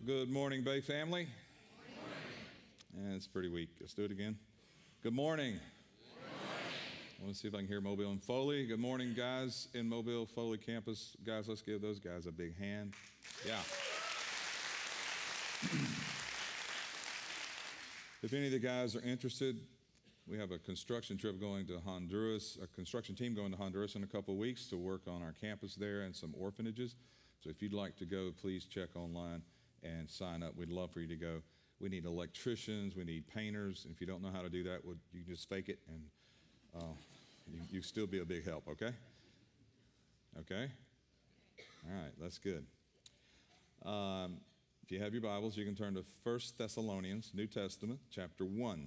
Good morning, Bay family. Good morning. And it's pretty weak. Let's do it again. Good morning. Good morning. I want to see if I can hear Mobile and Foley. Good morning, guys in Mobile, Foley campus. Guys, let's give those guys a big hand. Yeah. If any of the guys are interested, we have a construction trip going to Honduras, a construction team going to Honduras in a couple of weeks to work on our campus there and some orphanages. So if you'd like to go, please check online and sign up. We'd love for you to go. We need electricians, we need painters. If you don't know how to do that, you can just fake it and you still be a big help, okay? Okay? All right, that's good. If you have your Bibles, you can turn to 1 Thessalonians, New Testament, chapter 1.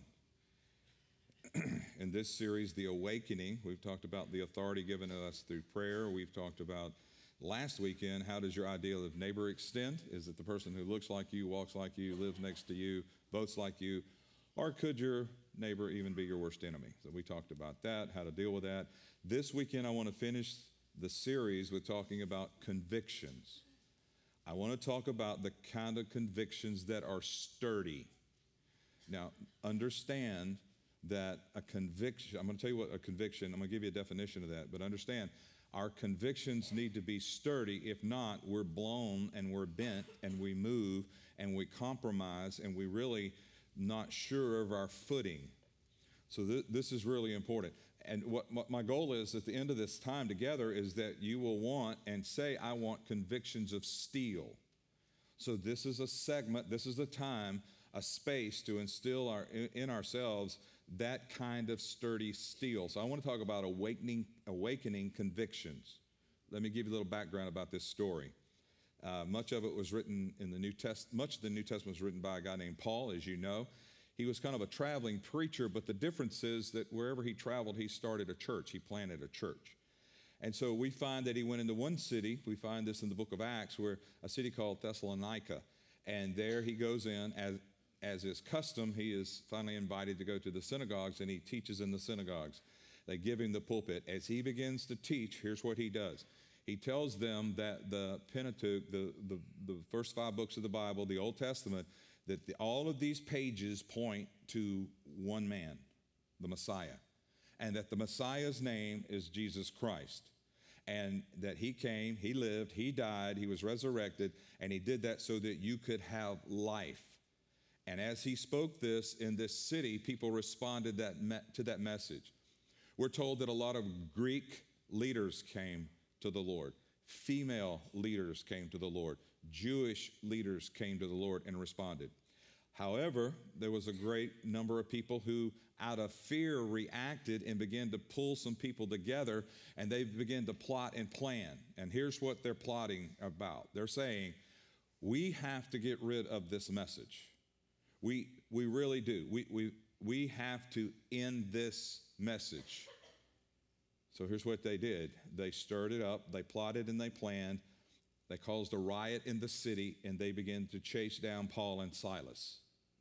In this series, The Awakening, we've talked about the authority given to us through prayer. We've talked about last weekend, how does your ideal of neighbor extend? Is it the person who looks like you, walks like you, lives next to you, votes like you? Or could your neighbor even be your worst enemy? So we talked about that, how to deal with that. This weekend, I want to finish the series with talking about convictions. I want to talk about the kind of convictions that are sturdy. Now, understand that a conviction, I'm going to tell you what a conviction, I'm going to give you a definition of that, but understand, our convictions need to be sturdy. If not, we're blown and we're bent and we move and we compromise and we're really not sure of our footing. So this is really important. And what my goal is at the end of this time together is that you will want and say, I want convictions of steel. So this is a segment, this is a time, a space to instill in ourselves that kind of sturdy steel. So I want to talk about awakening convictions. Let me give you a little background about this story. Much of it was written in the New Testament. Much of the New Testament was written by a guy named Paul, as you know. He was kind of a traveling preacher, but the difference is that wherever he traveled, he started a church. He planted a church. And so we find that he went into one city. We find this in the book of Acts, where a city called Thessalonica. And there he goes in, as is custom, he is finally invited to go to the synagogues, and he teaches in the synagogues. They give him the pulpit. As he begins to teach, here's what he does. He tells them that the Pentateuch, the first 5 books of the Bible, the Old Testament, that all of these pages point to one man, the Messiah, and that the Messiah's name is Jesus Christ, and that he came, he lived, he died, he was resurrected, and he did that so that you could have life. And as he spoke this in this city, people responded to that message. We're told that a lot of Greek leaders came to the Lord. Female leaders came to the Lord. Jewish leaders came to the Lord and responded. However, there was a great number of people who, out of fear, reacted and began to pull some people together, and they began to plot and plan. And here's what they're plotting about. They're saying, we have to get rid of this message. We really do. We have to end this message. So here's what they did. They stirred it up. They plotted and they planned. They caused a riot in the city, and they began to chase down Paul and Silas.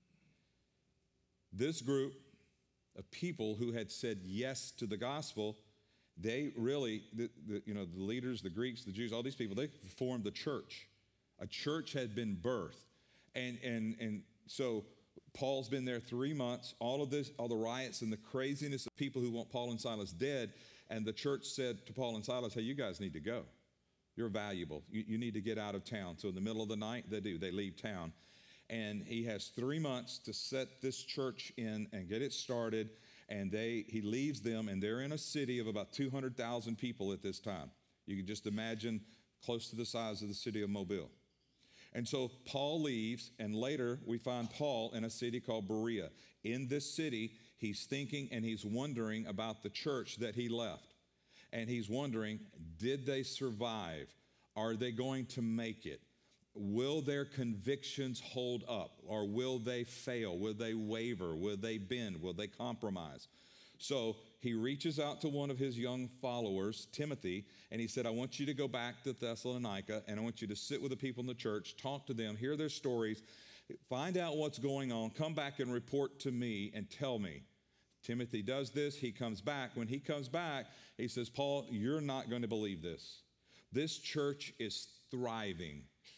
This group of people who had said yes to the gospel, they really, the leaders, the Greeks, the Jews, all these people, they formed the church. A church had been birthed. And so Paul's been there 3 months, all the riots and the craziness of people who want Paul and Silas dead. And the church said to Paul and Silas, hey, you guys need to go. You're valuable. You need to get out of town. So in the middle of the night, they leave town. And he has 3 months to set this church in and get it started. And he leaves them, and they're in a city of about 200,000 people at this time. You can just imagine close to the size of the city of Mobile. And so Paul leaves, and later we find Paul in a city called Berea. In this city, he's thinking and he's wondering about the church that he left. And he's wondering, did they survive? Are they going to make it? Will their convictions hold up? Or will they fail? Will they waver? Will they bend? Will they compromise? So he reaches out to one of his young followers, Timothy, and he said, I want you to go back to Thessalonica, and I want you to sit with the people in the church, talk to them, hear their stories, find out what's going on, come back and report to me and tell me. Timothy does this. He comes back. When he comes back, he says, Paul, you're not going to believe this. This church is thriving.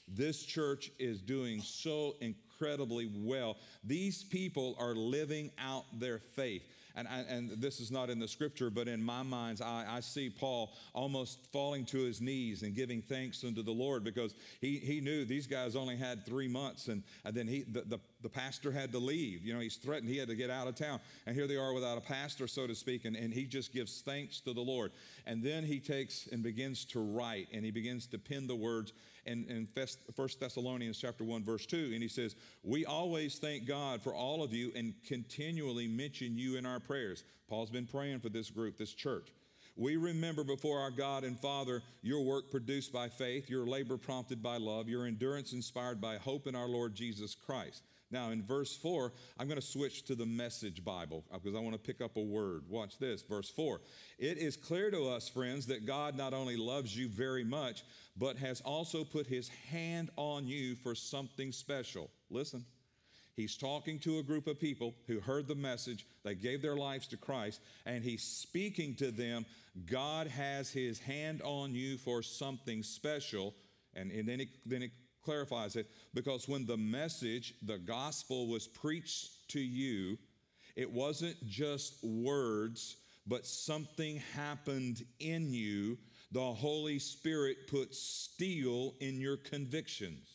This church is doing so incredibly well. These people are living out their faith. And this is not in the scripture, but in my mind, I see Paul almost falling to his knees and giving thanks unto the Lord, because he knew these guys only had 3 months, and then the pastor had to leave. You know, he's threatened he had to get out of town. And here they are without a pastor, so to speak, and he just gives thanks to the Lord. And then he takes and begins to write, and he begins to pen the words in 1 Thessalonians chapter 1, verse 2, and he says, we always thank God for all of you and continually mention you in our prayers. Paul's been praying for this group, this church. We remember before our God and Father your work produced by faith, your labor prompted by love, your endurance inspired by hope in our Lord Jesus Christ. Now, in verse 4, I'm going to switch to the Message Bible because I want to pick up a word. Watch this, verse 4. It is clear to us, friends, that God not only loves you very much, but has also put his hand on you for something special. Listen, he's talking to a group of people who heard the message. They gave their lives to Christ, and he's speaking to them. God has his hand on you for something special, and then he clarifies it, because when the message, the gospel, was preached to you, it wasn't just words, but something happened in you. The Holy Spirit put steel in your convictions.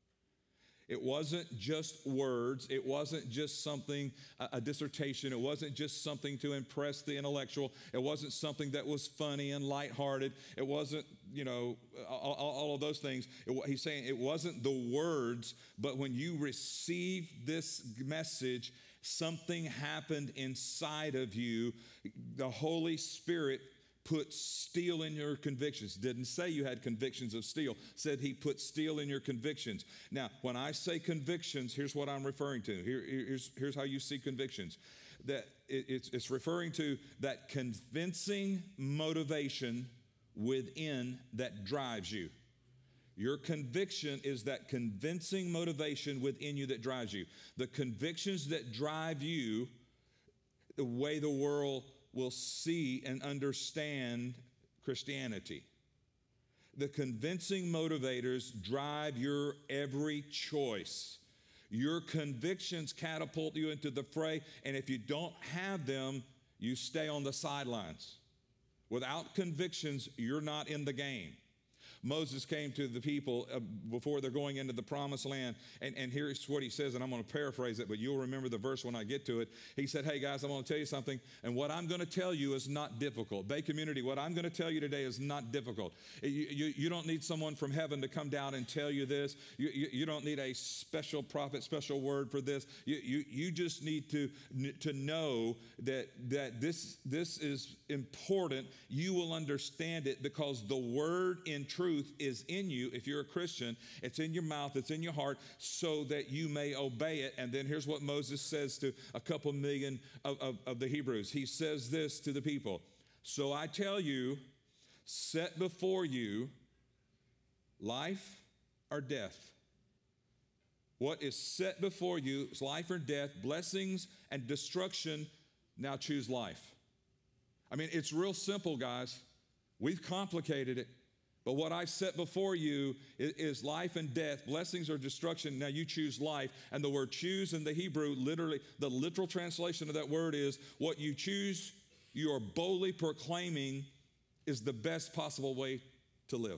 It wasn't just words. It wasn't just something, a dissertation. It wasn't just something to impress the intellectual. It wasn't something that was funny and lighthearted. It wasn't, all of those things. He's saying it wasn't the words, but when you received this message, something happened inside of you. The Holy Spirit put steel in your convictions. Didn't say you had convictions of steel. Said he put steel in your convictions. Now, when I say convictions, here's what I'm referring to. Here's how you see convictions. That it's referring to that convincing motivation within that drives you. Your conviction is that convincing motivation within you that drives you. The convictions that drive you, the way the world will see and understand Christianity. The convincing motivators drive your every choice. Your convictions catapult you into the fray, and if you don't have them, you stay on the sidelines. Without convictions, you're not in the game. Moses came to the people before they're going into the promised land, and here's what he says, and I'm going to paraphrase it, but you'll remember the verse when I get to it. He said, hey guys, I'm going to tell you something, and what I'm going to tell you is not difficult. Bay Community, what I'm going to tell you today is not difficult. You don't need someone from heaven to come down and tell you this. You don't need a special prophet, special word for this. You just need to know that this is important. You will understand it because the word in truth is in you. If you're a Christian, it's in your mouth, it's in your heart, so that you may obey it. And then here's what Moses says to a couple million of the Hebrews. He says this to the people. So I tell you, set before you life or death. What is set before you is life or death, blessings and destruction. Now choose life. I mean, it's real simple, guys. We've complicated it. But what I set before you is life and death, blessings or destruction. Now you choose life. And the word choose in the Hebrew, literally, the literal translation of that word is what you choose, you are boldly proclaiming is the best possible way to live.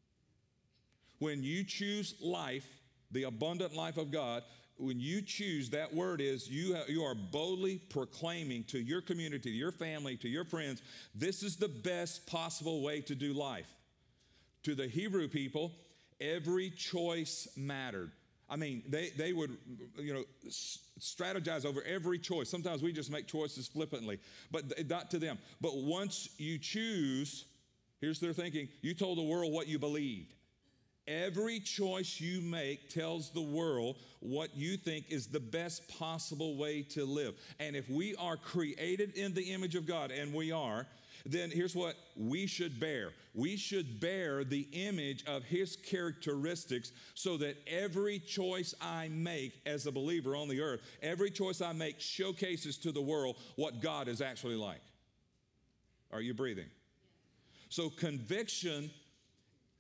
When you choose life, the abundant life of God, when you choose, that word is you are boldly proclaiming to your community, to your family, to your friends, this is the best possible way to do life. To the Hebrew people, every choice mattered. I mean, they would, strategize over every choice. Sometimes we just make choices flippantly, but not to them. But once you choose, here's their thinking, you told the world what you believed. Every choice you make tells the world what you think is the best possible way to live. And if we are created in the image of God, and we are, then here's what we should bear. We should bear the image of his characteristics so that every choice I make as a believer on the earth, every choice I make showcases to the world what God is actually like. Are you breathing? So conviction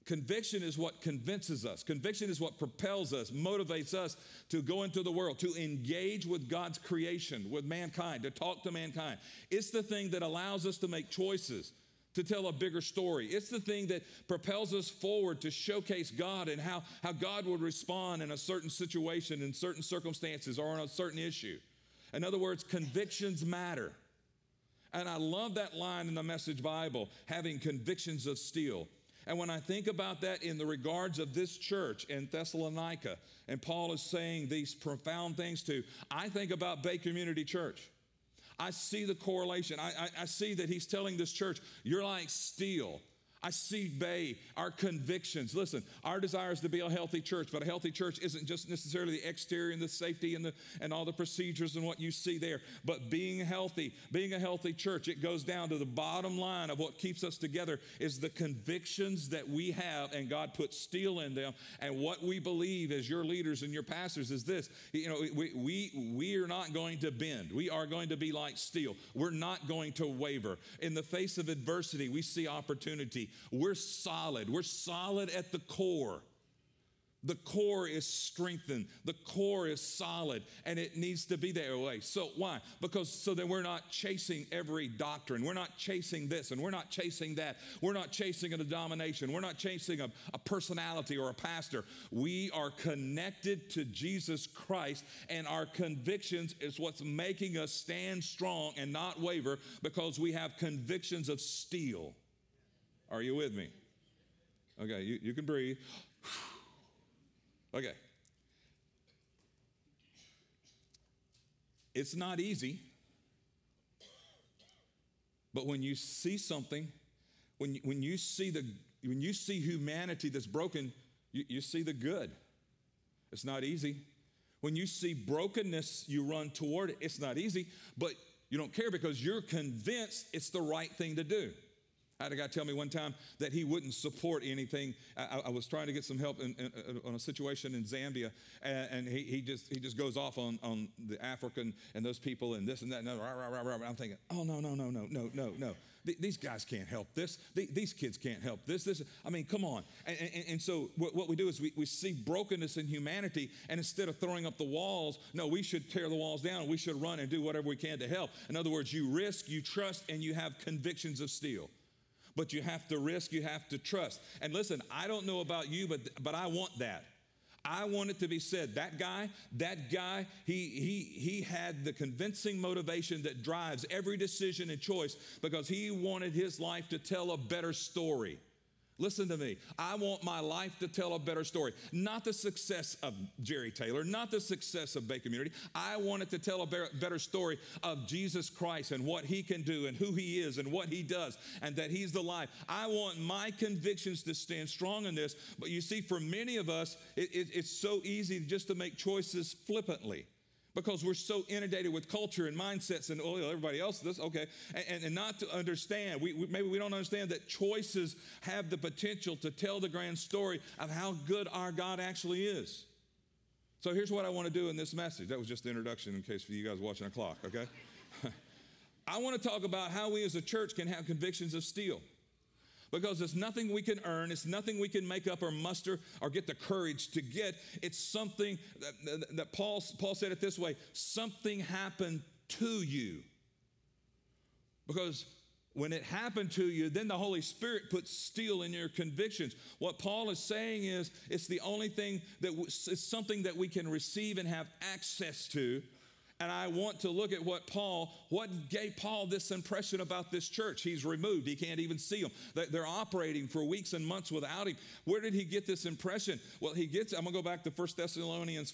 Conviction is what convinces us. Conviction is what propels us, motivates us to go into the world, to engage with God's creation, with mankind, to talk to mankind. It's the thing that allows us to make choices, to tell a bigger story. It's the thing that propels us forward to showcase God and how God would respond in a certain situation, in certain circumstances, or on a certain issue. In other words, convictions matter. And I love that line in the Message Bible, having convictions of steel. And when I think about that in the regards of this church in Thessalonica, and Paul is saying these profound things too, I think about Bay Community Church. I see the correlation. I see that he's telling this church, you're like steel. I see Bay, our convictions. Listen, our desire is to be a healthy church, but a healthy church isn't just necessarily the exterior and the safety and all the procedures and what you see there. But being a healthy church, it goes down to the bottom line of what keeps us together is the convictions that we have, and God puts steel in them. And what we believe as your leaders and your pastors is this: we are not going to bend. We are going to be like steel. We're not going to waver. In the face of adversity, we see opportunity. We're solid. We're solid at the core. The core is strengthened. The core is solid, and it needs to be that way. So why? Because so that we're not chasing every doctrine. We're not chasing this, and we're not chasing that. We're not chasing a denomination. We're not chasing a personality or a pastor. We are connected to Jesus Christ, and our convictions is what's making us stand strong and not waver, because we have convictions of steel. Are you with me? Okay, you can breathe. Okay. It's not easy, but when you see something, when you see humanity that's broken, you see the good. It's not easy. When you see brokenness, you run toward it. It's not easy, but you don't care because you're convinced it's the right thing to do. I had a guy tell me one time that he wouldn't support anything. I was trying to get some help on a situation in Zambia, and he just goes off on the African and those people and this and that and that. I'm thinking, oh, no. These guys can't help this. These kids can't help this. I mean, come on. And so what we do is we see brokenness in humanity, and instead of throwing up the walls, no, we should tear the walls down. We should run and do whatever we can to help. In other words, you risk, you trust, and you have convictions of steel. But you have to risk, you have to trust. And listen, I don't know about you, but I want that. I want it to be said, that guy, he had the convincing motivation that drives every decision and choice because he wanted his life to tell a better story. Listen to me. I want my life to tell a better story. Not the success of Jerry Taylor, not the success of Bay Community. I want it to tell a better story of Jesus Christ and what he can do and who he is and what he does and that he's the life. I want my convictions to stand strong in this. But you see, for many of us, it's so easy just to make choices flippantly. Because we're so inundated with culture and mindsets and everybody else does, okay, and not to understand. Maybe we don't understand that choices have the potential to tell the grand story of how good our God actually is. So here's what I want to do in this message. That was just the introduction in case for you guys watching the clock, okay? I want to talk about how we as a church can have convictions of steel. Because it's nothing we can earn. It's nothing we can make up or muster or get the courage to get. It's something that Paul said it this way: something happened to you. Because when it happened to you, then the Holy Spirit puts steel in your convictions. What Paul is saying is it's the only thing it's something that we can receive and have access to. And I want to look at what gave Paul this impression about this church. He's removed. He can't even see them. They're operating for weeks and months without him. Where did he get this impression? Well, I'm going to go back to 1 Thessalonians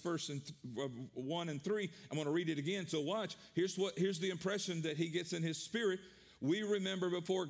1 and 3. I'm going to read it again. So watch. Here's the impression that he gets in his spirit. We remember before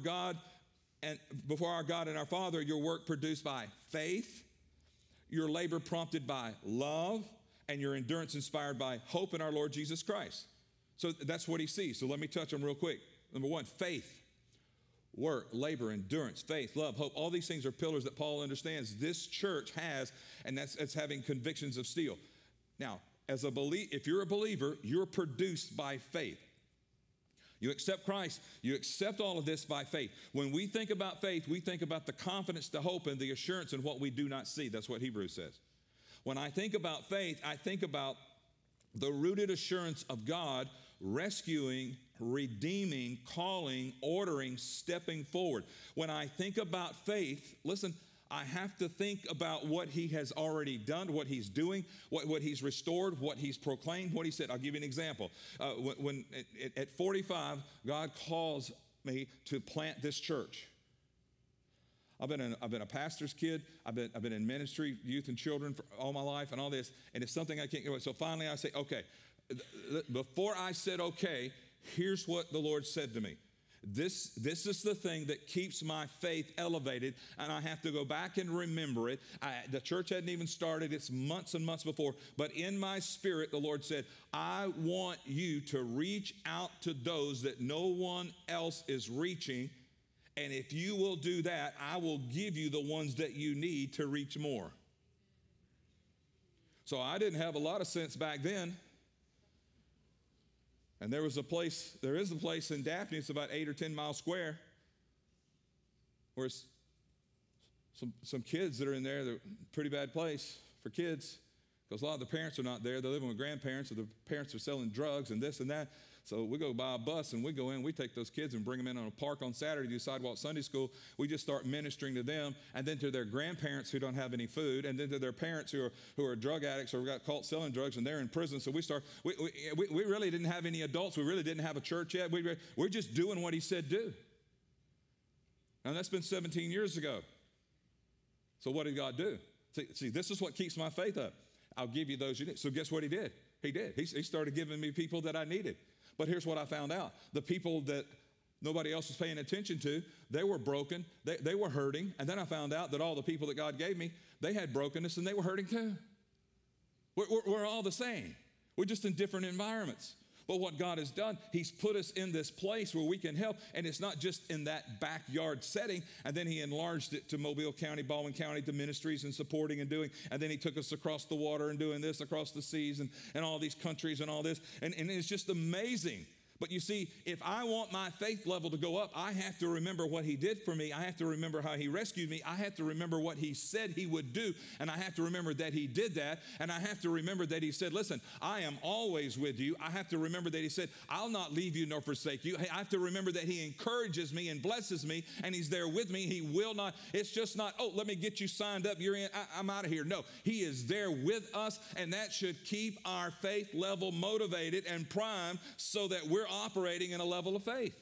our God and our Father, your work produced by faith, your labor prompted by love, and your endurance inspired by hope in our Lord Jesus Christ. So that's what he sees. So let me touch them real quick. Number one, faith, work, labor, endurance, faith, love, hope. All these things are pillars that Paul understands this church has, and that's having convictions of steel. Now, if you're a believer, you're produced by faith. You accept Christ. You accept all of this by faith. When we think about faith, we think about the confidence, the hope, and the assurance in what we do not see. That's what Hebrews says. When I think about faith, I think about the rooted assurance of God rescuing, redeeming, calling, ordering, stepping forward. When I think about faith, listen, I have to think about what he has already done, what he's doing, what he's restored, what he's proclaimed, what he said. I'll give you an example. When at 45, God calls me to plant this church. I've been a pastor's kid. I've been in ministry, youth and children for all my life and all this, and it's something I can't get away. So finally I say, okay. Before I said okay, here's what the Lord said to me. This is the thing that keeps my faith elevated, and I have to go back and remember it. The church hadn't even started. It's months and months before. But in my spirit, the Lord said, I want you to reach out to those that no one else is reaching, and if you will do that, I will give you the ones that you need to reach more. So I didn't have a lot of sense back then. And there is a place in Daphne, it's about 8 or 10 miles square, where it's some kids that are in there. They're a pretty bad place for kids because a lot of the parents are not there. They're living with grandparents, or the parents are selling drugs and this and that. So we go by a bus and we go in, we take those kids and bring them in on a park on Saturday, do sidewalk Sunday school. We just start ministering to them, and then to their grandparents who don't have any food, and then to their parents who are drug addicts or got caught selling drugs and they're in prison. So we really didn't have any adults. We really didn't have a church yet. We're just doing what he said do. And that's been 17 years ago. So what did God do? See, this is what keeps my faith up. I'll give you those you need. So guess what he did? He did. He started giving me people that I needed. But here's what I found out. The people that nobody else was paying attention to, they were broken, they were hurting. And then I found out that all the people that God gave me, they had brokenness and they were hurting too. We're all the same. We're just in different environments. But what God has done, he's put us in this place where we can help. And it's not just in that backyard setting. And then he enlarged it to Mobile County, Baldwin County, to ministries and supporting and doing. And then he took us across the water and doing this, across the seas and all these countries and all this. And it's just amazing. But you see, if I want my faith level to go up, I have to remember what he did for me. I have to remember how he rescued me. I have to remember what he said he would do. And I have to remember that he did that. And I have to remember that he said, listen, I am always with you. I have to remember that he said, I'll not leave you nor forsake you. I have to remember that he encourages me and blesses me, and he's there with me. He will not. It's just not, oh, let me get you signed up. You're in. I'm out of here. No, he is there with us, and that should keep our faith level motivated and primed so that we're operating in a level of faith.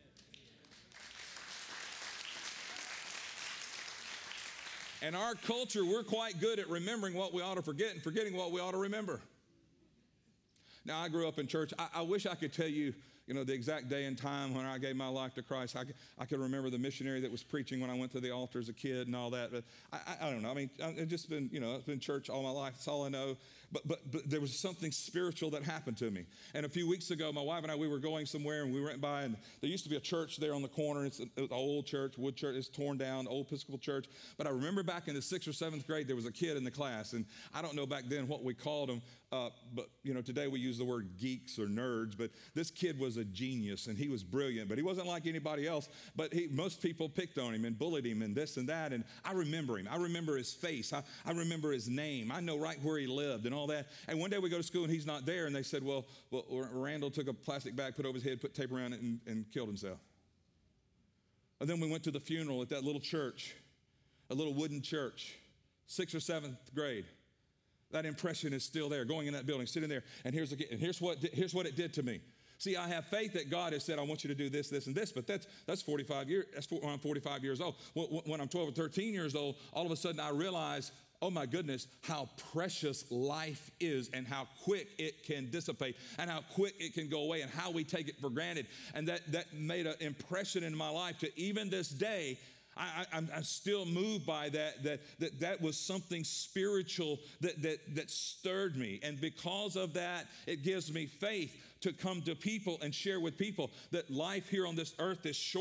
In our culture, we're quite good at remembering what we ought to forget and forgetting what we ought to remember. Now, I grew up in church. I wish I could tell you, the exact day and time when I gave my life to Christ. I could remember the missionary that was preaching when I went to the altar as a kid and all that. But I don't know. I mean, it's just been, it's been church all my life. That's all I know. But there was something spiritual that happened to me. And a few weeks ago, my wife and I, we were going somewhere, and we went by, and there used to be a church there on the corner. It's an old church, wood church. It's torn down, old Episcopal church. But I remember back in the 6th or 7th grade, there was a kid in the class, and I don't know back then what we called him. But today we use the word geeks or nerds. But this kid was a genius, and he was brilliant. But he wasn't like anybody else. But most people picked on him and bullied him and this and that. And I remember him. I remember his face. I remember his name. I know right where he lived and all that. And one day we go to school and he's not there. And they said, well, Randall took a plastic bag, put it over his head, put tape around it, and killed himself. And then we went to the funeral at that little church, a little wooden church, 6th or 7th grade. That impression is still there, going in that building, sitting there. And here's what it did to me. See, I have faith that God has said, I want you to do this, this, and this, but that's 45 years. That's when I'm 45 years old. When I'm 12 or 13 years old, all of a sudden I realize, oh my goodness, how precious life is and how quick it can dissipate and how quick it can go away and how we take it for granted. And that made an impression in my life to even this day. I'm still moved by that was something spiritual that stirred me. And because of that, it gives me faith to come to people and share with people that life here on this earth is short.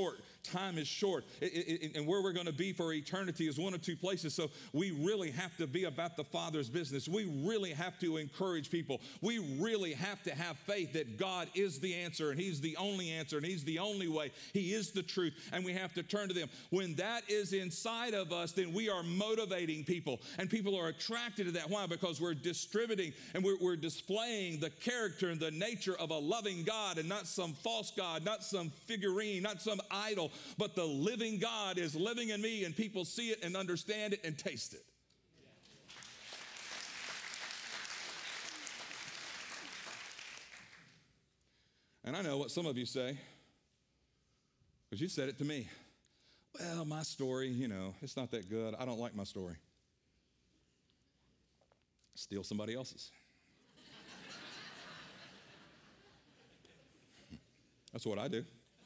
time is short, and where we're going to be for eternity is one of two places. So we really have to be about the Father's business. We really have to encourage people. We really have to have faith that God is the answer, and He's the only answer, and He's the only way. He is the truth, and we have to turn to them. When that is inside of us, then we are motivating people, and people are attracted to that. Why? Because we're distributing and we're displaying the character and the nature of a loving God, and not some false God, not some figurine, not some idol, but the living God is living in me, and people see it and understand it and taste it. And I know what some of you say, because you said it to me. Well, my story, it's not that good. I don't like my story. Steal somebody else's. That's what I do.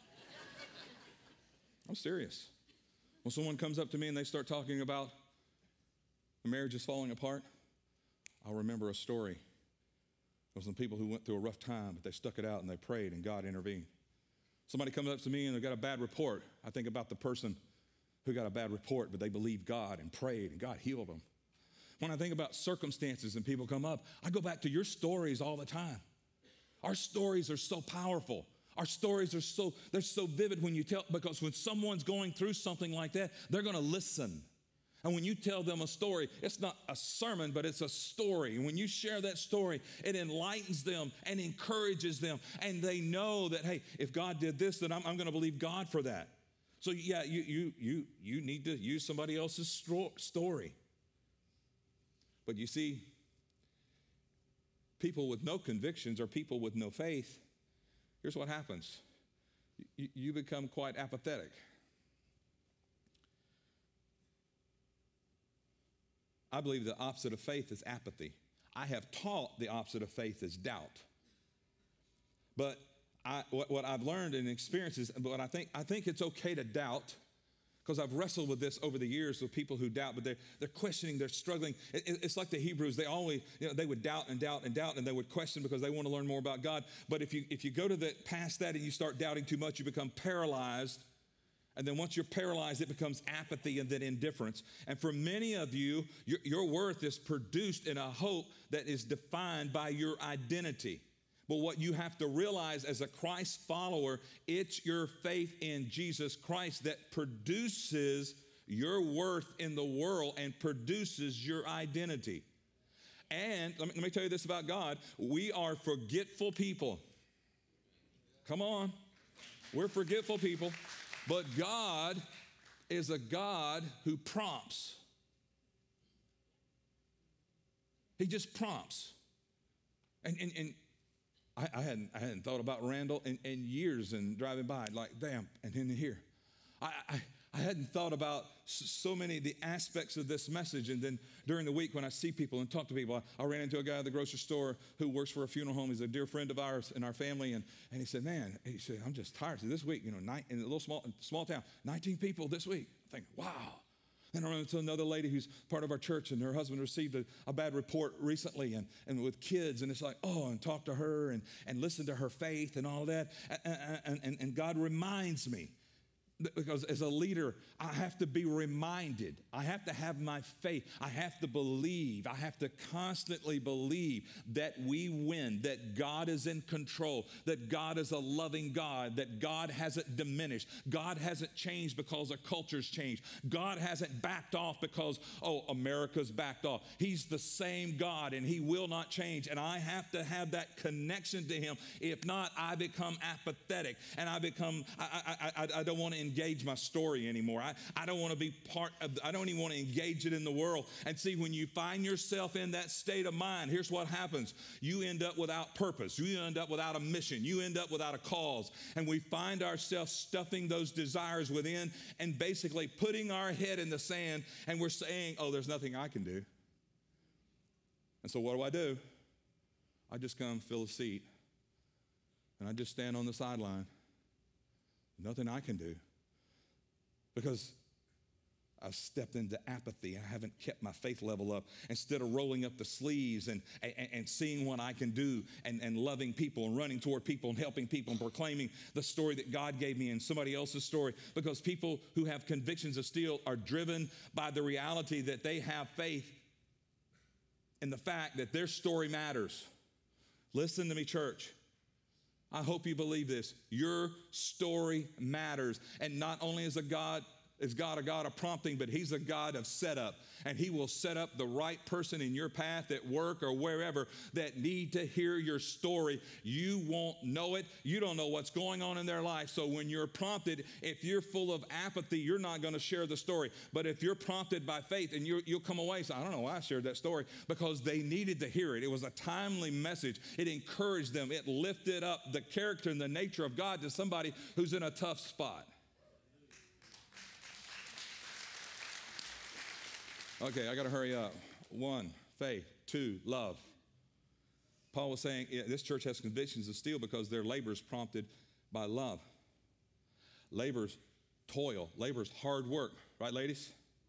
I'm serious. When someone comes up to me and they start talking about the marriage is falling apart, I'll remember a story of some people who went through a rough time, but they stuck it out and they prayed and God intervened. Somebody comes up to me and they've got a bad report. I think about the person who got a bad report, but they believed God and prayed and God healed them. When I think about circumstances and people come up, I go back to your stories all the time. Our stories are so powerful. Our stories are they're so vivid when you tell, because when someone's going through something like that, they're going to listen. And when you tell them a story, it's not a sermon, but it's a story. And when you share that story, it enlightens them and encourages them. And they know that, hey, if God did this, then I'm going to believe God for that. So yeah, you need to use somebody else's story. But you see, people with no convictions or people with no faith, here's what happens. You become quite apathetic. I believe the opposite of faith is apathy. I have taught the opposite of faith is doubt. But what I've learned and experienced is, but I think it's okay to doubt, because I've wrestled with this over the years with people who doubt, but they're questioning, they're struggling. It's like the Hebrews, they always, they would doubt and doubt and doubt, and they would question because they want to learn more about God. But if you go to past that and you start doubting too much, you become paralyzed. And then once you're paralyzed, it becomes apathy and then indifference. And for many of you, your worth is produced in a hope that is defined by your identity. But what you have to realize as a Christ follower, it's your faith in Jesus Christ that produces your worth in the world and produces your identity. And let me tell you this about God. We are forgetful people. Come on. We're forgetful people. But God is a God who prompts. He just prompts. And I hadn't thought about Randall in years, and driving by, like, damn, and in here. I hadn't thought about so many of the aspects of this message. And then during the week when I see people and talk to people, I ran into a guy at the grocery store who works for a funeral home. He's a dear friend of ours in our family. And he said, man, I'm just tired. So this week, in a little small town, 19 people this week. I think, wow. Then I ran into another lady who's part of our church, and her husband received a bad report recently, and with kids, and it's like, and talk to her and listen to her faith and all that. And God reminds me, because as a leader, I have to be reminded. I have to have my faith. I have to believe. I have to constantly believe that we win, that God is in control, that God is a loving God, that God hasn't diminished. God hasn't changed because our culture's changed. God hasn't backed off because, America's backed off. He's the same God, and He will not change. And I have to have that connection to Him. If not, I become apathetic, and I don't want to engage my story anymore. I don't want to be I don't even want to engage it in the world. And see, when you find yourself in that state of mind, here's what happens. You end up without purpose. You end up without a mission. You end up without a cause. And we find ourselves stuffing those desires within and basically putting our head in the sand, and we're saying, there's nothing I can do. And so what do? I just come fill a seat, and I just stand on the sideline. Nothing I can do. Because I've stepped into apathy. I haven't kept my faith level up. Instead of rolling up the sleeves and seeing what I can do and loving people and running toward people and helping people and proclaiming the story that God gave me and somebody else's story. Because people who have convictions of steel are driven by the reality that they have faith in the fact that their story matters. Listen to me, church. I hope you believe this. Your story matters. And not only is God a God of prompting, but he's a God of setup. And he will set up the right person in your path at work or wherever that need to hear your story. You won't know it. You don't know what's going on in their life. So when you're prompted, if you're full of apathy, you're not going to share the story. But if you're prompted by faith and you'll come away and say, I don't know why I shared that story, because they needed to hear it. It was a timely message. It encouraged them. It lifted up the character and the nature of God to somebody who's in a tough spot. Okay, I got to hurry up. 1, faith. 2, love. Paul was saying this church has convictions of steel because their labor is prompted by love. Labor's toil. Labor's hard work. Right, ladies?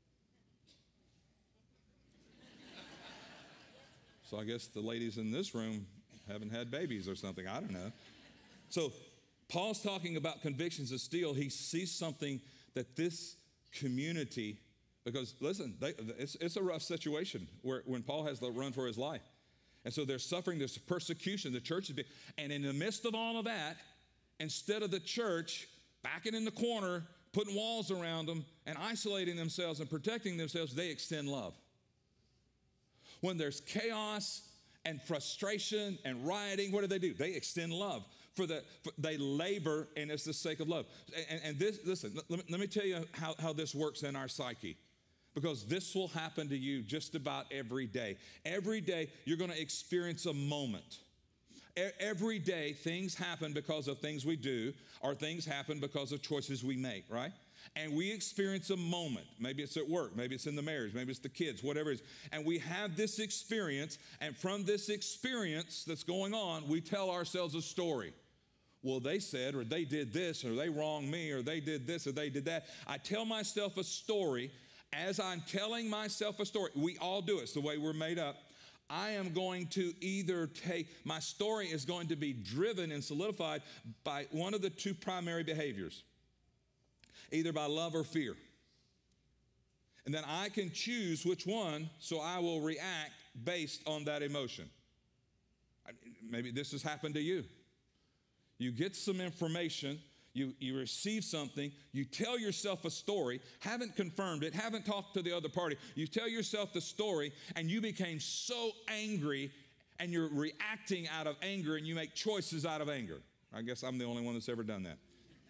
So I guess the ladies in this room haven't had babies or something. I don't know. So Paul's talking about convictions of steel. He sees something that this community, because listen, it's a rough situation when Paul has to run for his life. And so they're suffering this persecution. The church is and in the midst of all of that, instead of the church backing in the corner, putting walls around them and isolating themselves and protecting themselves, they extend love. When there's chaos and frustration and rioting, what do? They extend love. They labor, and it's the sake of love. And this, listen, let me tell you how this works in our psyche. Because this will happen to you just about every day. Every day, you're going to experience a moment. Every day, things happen because of things we do, or things happen because of choices we make, right? And we experience a moment. Maybe it's at work. Maybe it's in the marriage. Maybe it's the kids, whatever it is. And we have this experience, and from this experience that's going on, we tell ourselves a story. Well, they said, or they did this, or they wronged me, or they did this, or they did that. I tell myself a story. As I'm telling myself a story, we all do it. It's the way we're made up. I am going to either my story is going to be driven and solidified by one of the two primary behaviors, either by love or fear. And then I can choose which one, so I will react based on that emotion. Maybe this has happened to you. You get some information. You receive something, you tell yourself a story, haven't confirmed it, haven't talked to the other party. You tell yourself the story, and you became so angry, and you're reacting out of anger, and you make choices out of anger. I guess I'm the only one that's ever done that.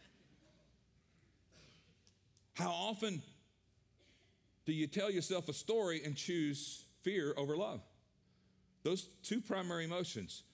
How often do you tell yourself a story and choose fear over love? Those two primary emotions,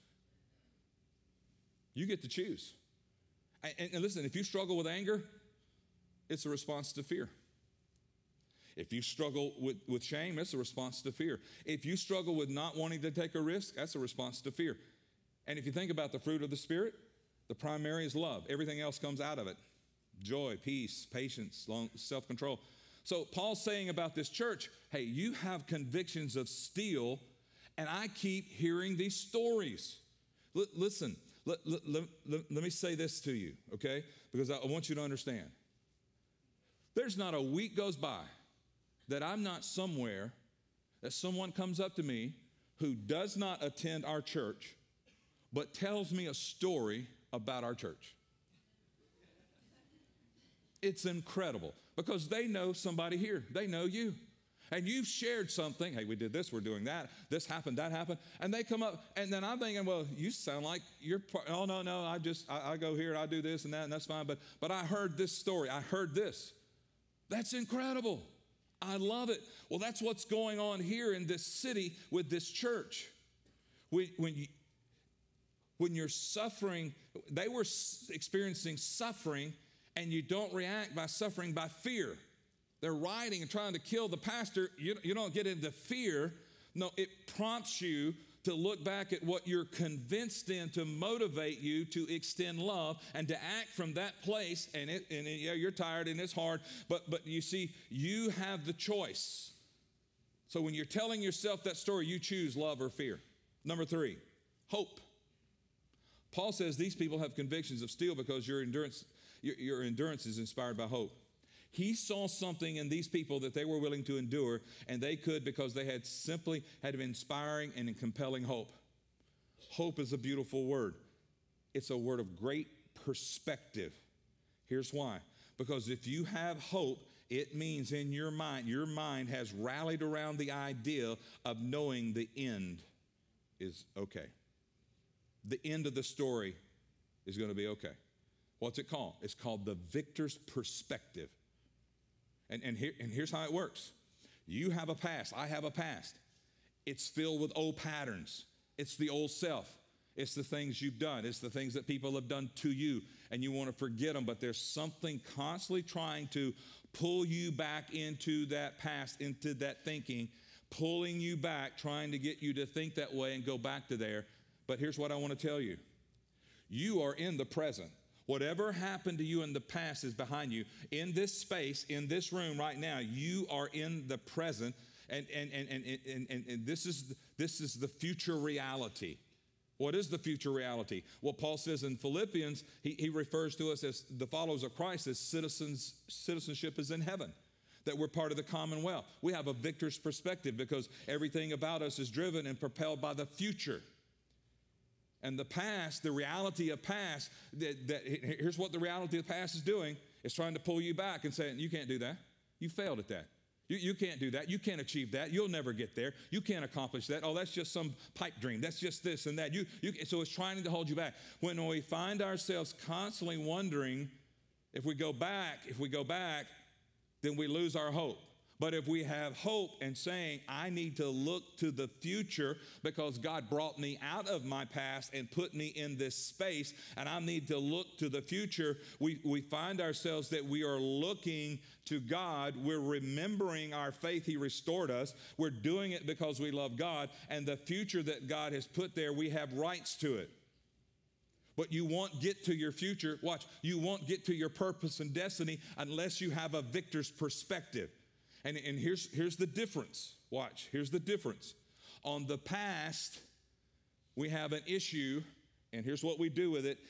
you get to choose. And listen, if you struggle with anger, it's a response to fear. If you struggle with shame, it's a response to fear. If you struggle with not wanting to take a risk, that's a response to fear. And if you think about the fruit of the Spirit, the primary is love. Everything else comes out of it. Joy, peace, patience, self-control. So Paul's saying about this church, hey, you have convictions of steel, and I keep hearing these stories. Listen. Let me say this to you, okay? Because I want you to understand. There's not a week goes by that I'm not somewhere that someone comes up to me who does not attend our church but tells me a story about our church. It's incredible because they know somebody here. They know you. And you've shared something. Hey, we did this, we're doing that. This happened, that happened. And they come up, and then I'm thinking, well, you sound like you're part. Oh, no, I go here, and I do this and that, and that's fine. But I heard this story. I heard this. That's incredible. I love it. Well, that's what's going on here in this city with this church. When you're suffering, they were experiencing suffering, and you don't react by suffering by fear. They're rioting and trying to kill the pastor. You don't get into fear. No, it prompts you to look back at what you're convinced in to motivate you to extend love and to act from that place. And yeah, you're tired and it's hard, but you see, you have the choice. So when you're telling yourself that story, you choose love or fear. Number 3, hope. Paul says these people have convictions of steel because your endurance is inspired by hope. He saw something in these people that they were willing to endure, and they could because they had simply had an inspiring and compelling hope. Hope is a beautiful word. It's a word of great perspective. Here's why. Because if you have hope, it means in your mind has rallied around the idea of knowing the end is okay. The end of the story is going to be okay. What's it called? It's called the victor's perspective. And here's how it works. You have a past. I have a past. It's filled with old patterns. It's the old self. It's the things you've done. It's the things that people have done to you, and you want to forget them, but there's something constantly trying to pull you back into that past, into that thinking, pulling you back, trying to get you to think that way and go back to there. But here's what I want to tell you. You are in the present. Whatever happened to you in the past is behind you. In this space, in this room right now, you are in the present, and this is the future reality. What is the future reality? Well, Paul says in Philippians, he refers to us as the followers of Christ as citizenship is in heaven, that we're part of the commonwealth. We have a victor's perspective because everything about us is driven and propelled by the future. And the past, the reality of past, here's what the reality of the past is doing. It's trying to pull you back and saying, you can't do that. You failed at that. You can't do that. You can't achieve that. You'll never get there. You can't accomplish that. Oh, that's just some pipe dream. That's just this and that. So it's trying to hold you back. When we find ourselves constantly wondering, if we go back, then we lose our hope. But if we have hope and saying, I need to look to the future because God brought me out of my past and put me in this space, and I need to look to the future, we find ourselves that we are looking to God. We're remembering our faith. He restored us. We're doing it because we love God, and the future that God has put there, we have rights to it. But you won't get to your future. Watch, you won't get to your purpose and destiny unless you have a victor's perspective. And here's the difference. Watch, here's the difference. On the past, we have an issue, and here's what we do with it.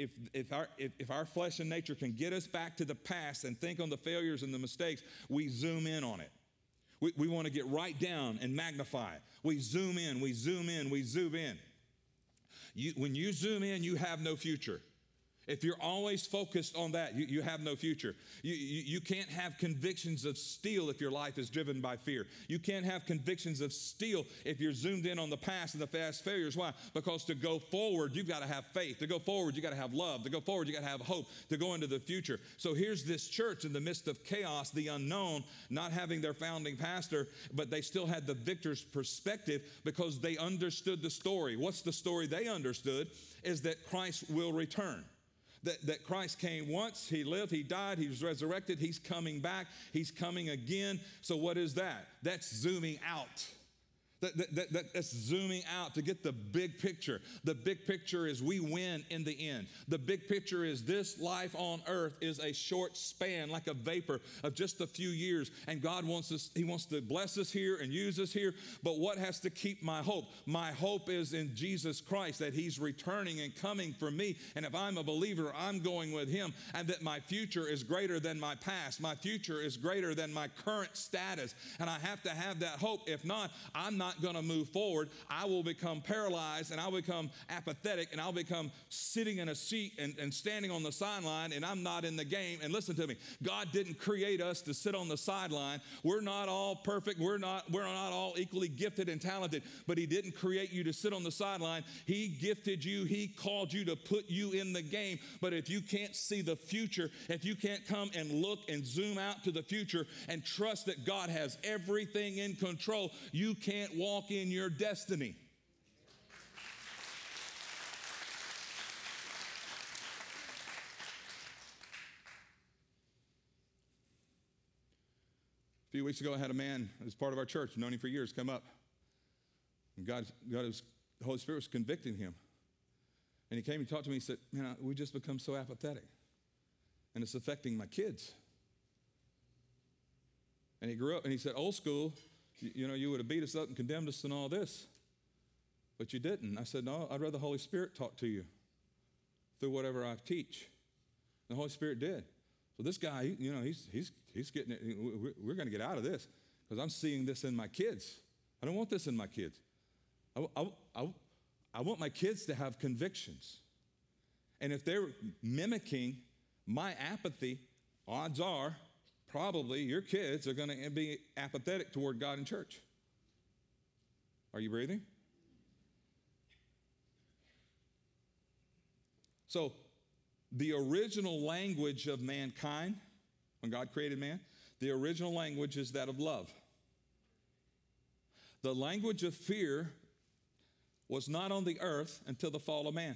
If our flesh and nature can get us back to the past and think on the failures and the mistakes, we zoom in on it. We want to get right down and magnify it. We zoom in, we zoom in, we zoom in. When you zoom in, you have no future. If you're always focused on that, you have no future. You can't have convictions of steel if your life is driven by fear. You can't have convictions of steel if you're zoomed in on the past and the past failures. Why? Because to go forward, you've got to have faith. To go forward, you've got to have love. To go forward, you've got to have hope to go into the future. So here's this church in the midst of chaos, the unknown, not having their founding pastor, but they still had the victor's perspective because they understood the story. What's the story they understood? Is that Christ will return. That Christ came once, he lived, he died, he was resurrected, he's coming back, he's coming again. So what is that? That's zooming out. That's zooming out to get the big picture. The big picture is we win in the end. The big picture is this life on earth is a short span, like a vapor of just a few years. And God wants us, he wants to bless us here and use us here. But what has to keep my hope? My hope is in Jesus Christ, that he's returning and coming for me. And if I'm a believer, I'm going with him. And that my future is greater than my past. My future is greater than my current status. And I have to have that hope. If not, I'm not going to move forward. I will become paralyzed, and I'll become apathetic, and I'll become sitting in a seat and standing on the sideline, and I'm not in the game. And listen to me, God didn't create us to sit on the sideline. We're not all perfect. We're not all equally gifted and talented, but he didn't create you to sit on the sideline. He gifted you. He called you to put you in the game. But if you can't see the future, if you can't come and look and zoom out to the future and trust that God has everything in control, you can't walk in your destiny. A few weeks ago, I had a man as part of our church, known him for years, come up. And God has the Holy Spirit was convicting him. And he came and talked to me. He said, man, we just become so apathetic. And it's affecting my kids. And he grew up and he said, old school, you would have beat us up and condemned us and all this. But you didn't. I said, no, I'd rather the Holy Spirit talk to you through whatever I teach. The Holy Spirit did. So this guy, he's getting it. We're going to get out of this because I'm seeing this in my kids. I don't want this in my kids. I want my kids to have convictions. And if they're mimicking my apathy, odds are probably your kids are going to be apathetic toward God and church. Are you breathing? So the original language of mankind, when God created man, the original language is that of love. The language of fear was not on the earth until the fall of man.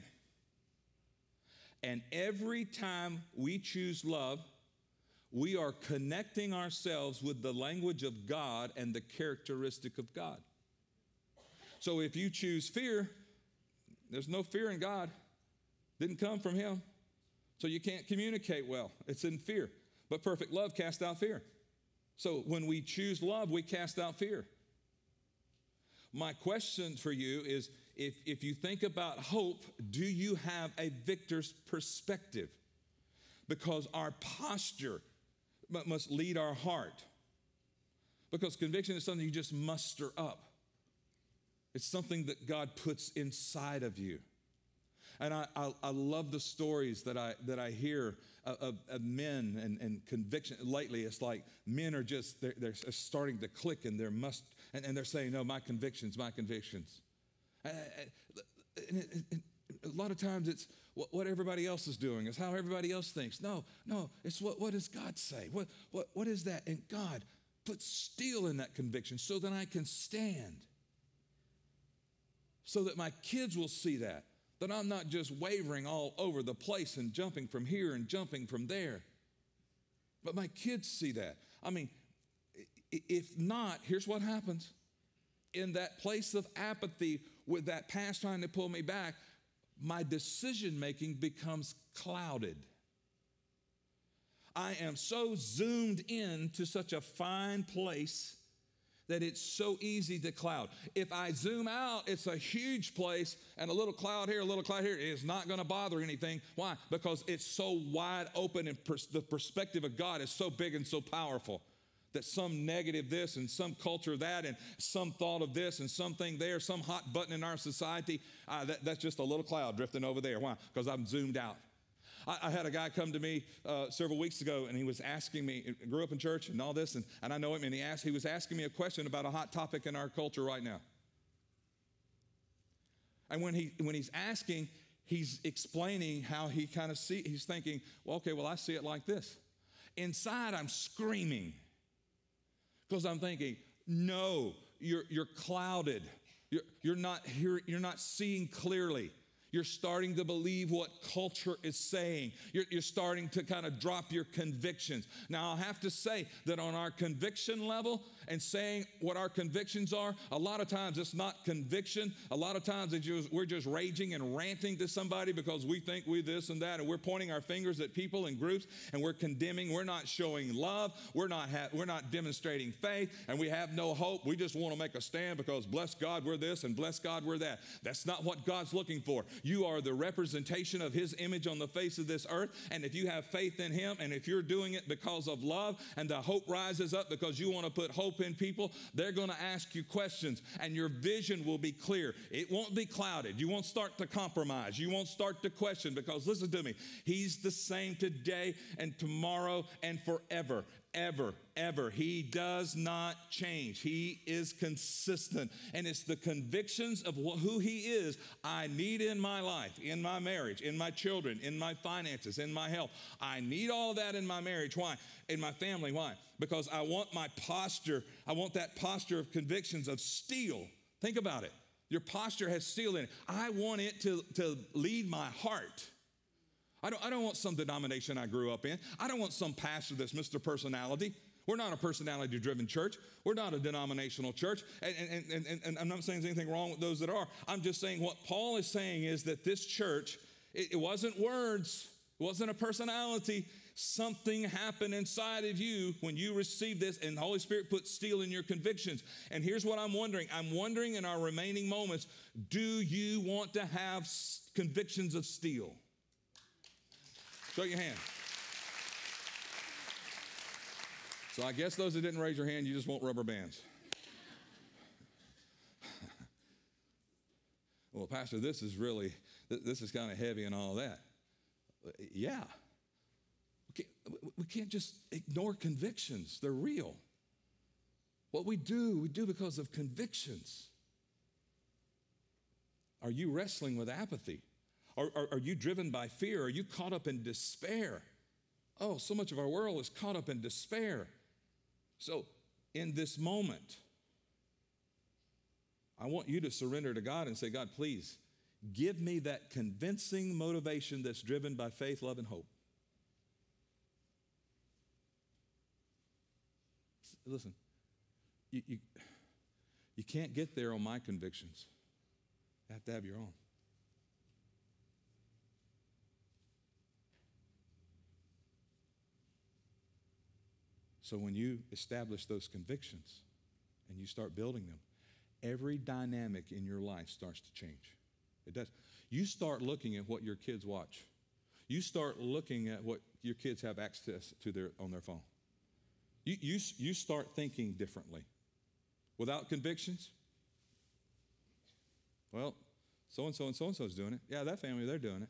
And every time we choose love, we are connecting ourselves with the language of God and the characteristic of God. So if you choose fear, there's no fear in God. Didn't come from him. So you can't communicate well. It's in fear. But perfect love casts out fear. So when we choose love, we cast out fear. My question for you is, if you think about hope, do you have a victor's perspective? Because our posture must lead our heart. Because conviction is something you just muster up. It's something that God puts inside of you. And I love the stories that I hear of men and conviction. Lately, it's like men are just, they're starting to click and and they're saying, no, my convictions. And a lot of times it's what everybody else is doing. It's how everybody else thinks. No, it's what does God say? What is that? And God puts steel in that conviction so that I can stand. So that my kids will see that I'm not just wavering all over the place and jumping from here and jumping from there. But my kids see that. I mean, if not, here's what happens. In that place of apathy with that past trying to pull me back, my decision-making becomes clouded. I am so zoomed in to such a fine place that it's so easy to cloud. If I zoom out, it's a huge place, and a little cloud here, it is not going to bother anything. Why? Because it's so wide open, and the perspective of God is so big and so powerful that some negative this and some culture that and some thought of this and something there, some hot button in our society, that's just a little cloud drifting over there. Why? Because I'm zoomed out. I had a guy come to me several weeks ago, and he was asking me, grew up in church and all this, and I know him, and he was asking me a question about a hot topic in our culture right now. And when he's asking, he's explaining how he kind of he's thinking, I see it like this. Inside, I'm screaming because I'm thinking, no, you're clouded. You're not seeing clearly. You're starting to believe what culture is saying. You're starting to kind of drop your convictions. Now, I'll have to say that on our conviction level and saying what our convictions are, a lot of times it's not conviction. A lot of times we're just raging and ranting to somebody because we think we this and that, and we're pointing our fingers at people and groups, and we're condemning. We're not showing love. We're not demonstrating faith, and we have no hope. We just want to make a stand because bless God we're this and bless God we're that. That's not what God's looking for. You are the representation of his image on the face of this earth. And if you have faith in him, and if you're doing it because of love, and the hope rises up because you want to put hope in people, they're going to ask you questions, and your vision will be clear. It won't be clouded. You won't start to compromise. You won't start to question, because listen to me, he's the same today and tomorrow and forever. Ever. He does not change. He is consistent. And it's the convictions of who he is I need in my life, in my marriage, in my children, in my finances, in my health. I need all that in my marriage. Why? In my family. Why? Because I want my posture. I want that posture of convictions of steel. Think about it. Your posture has steel in it. I want it to lead my heart. I don't want some denomination I grew up in. I don't want some pastor that's Mr. Personality. We're not a personality-driven church. We're not a denominational church. And I'm not saying there's anything wrong with those that are. I'm just saying what Paul is saying is that this church, it wasn't words. It wasn't a personality. Something happened inside of you when you received this, and the Holy Spirit put steel in your convictions. And here's what I'm wondering. I'm wondering in our remaining moments, do you want to have convictions of steel? Show your hand. So I guess those that didn't raise your hand, you just want rubber bands. Well, Pastor, this is kind of heavy and all that. Yeah. We can't just ignore convictions. They're real. What we do because of convictions. Are you wrestling with apathy? Are you driven by fear? Are you caught up in despair? Oh, so much of our world is caught up in despair. So in this moment, I want you to surrender to God and say, God, please, give me that convincing motivation that's driven by faith, love, and hope. Listen, you can't get there on my convictions. You have to have your own. So when you establish those convictions and you start building them, every dynamic in your life starts to change. It does. You start looking at what your kids watch. You start looking at what your kids have access to on their phone. You start thinking differently. Without convictions, well, so-and-so and so-and-so is doing it. Yeah, that family, they're doing it.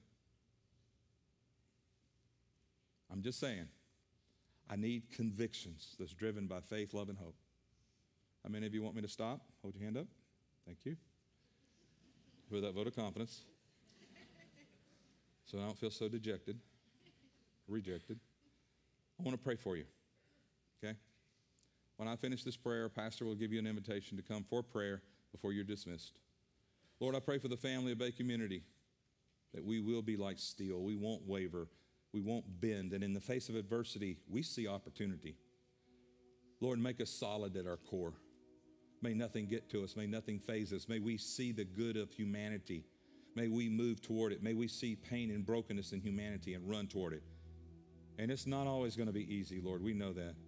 I'm just saying, I need convictions that's driven by faith, love, and hope. How many of you want me to stop? Hold your hand up. Thank you. With that vote of confidence. So I don't feel so dejected, rejected. I want to pray for you, okay? When I finish this prayer, Pastor will give you an invitation to come for prayer before you're dismissed. Lord, I pray for the family of Bay Community that we will be like steel. We won't waver. We won't bend. And in the face of adversity, we see opportunity. Lord, make us solid at our core. May nothing get to us. May nothing faze us. May we see the good of humanity. May we move toward it. May we see pain and brokenness in humanity and run toward it. And it's not always going to be easy, Lord. We know that.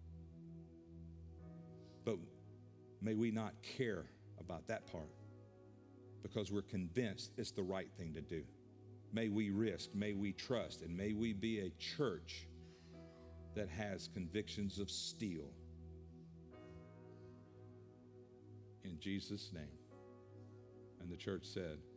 But may we not care about that part because we're convinced it's the right thing to do. May we risk, may we trust, and may we be a church that has convictions of steel. In Jesus' name. And the church said,